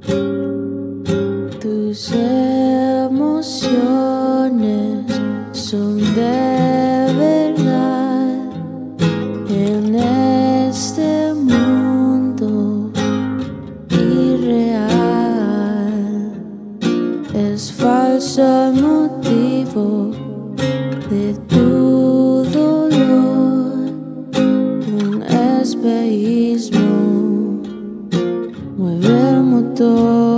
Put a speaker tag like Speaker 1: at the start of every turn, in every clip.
Speaker 1: Tus emociones son de verdad en este mundo irreal. Es falso el motivo de tu dolor. Un espejismo mueve el motor.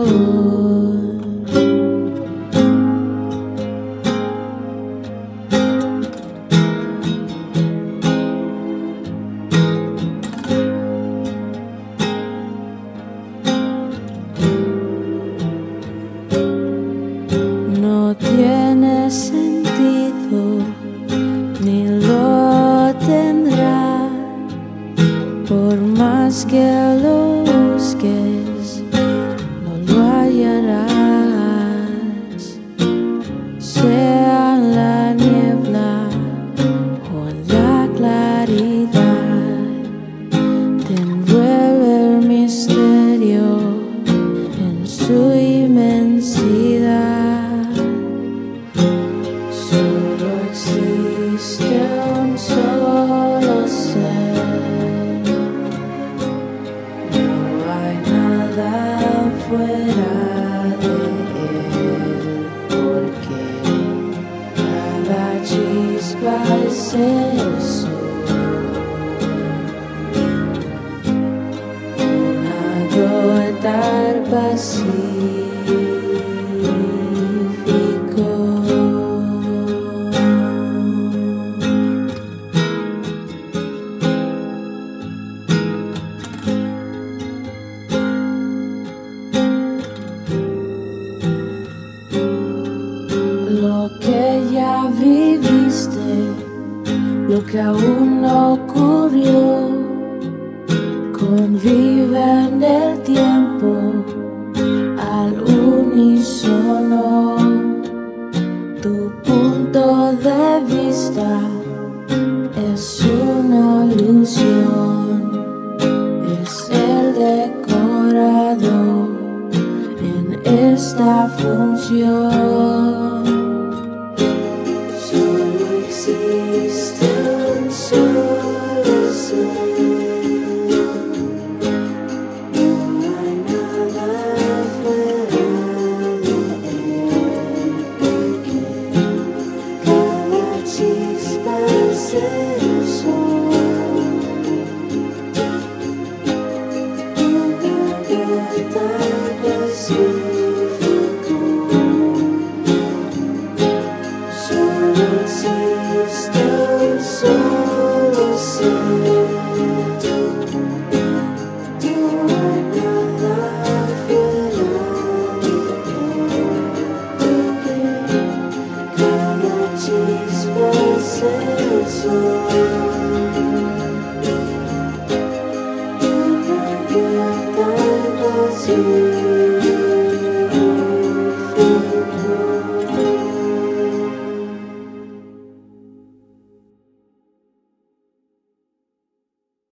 Speaker 1: No tiene sentido, ni lo tendrá, por más que lo busques, no lo hallarás. Sea en la niebla o en la claridad, te envuelve el misterio en su inmensidad. Solo existe un solo ser, no hay nada fuera de él, porque cada chispa es el sol, una gota pacífico. Lo que ya viviste, lo que aún no ocurrió, convive en el tiempo al unísono. Tu punto de vista es una ilusión, es el decorado en esta función.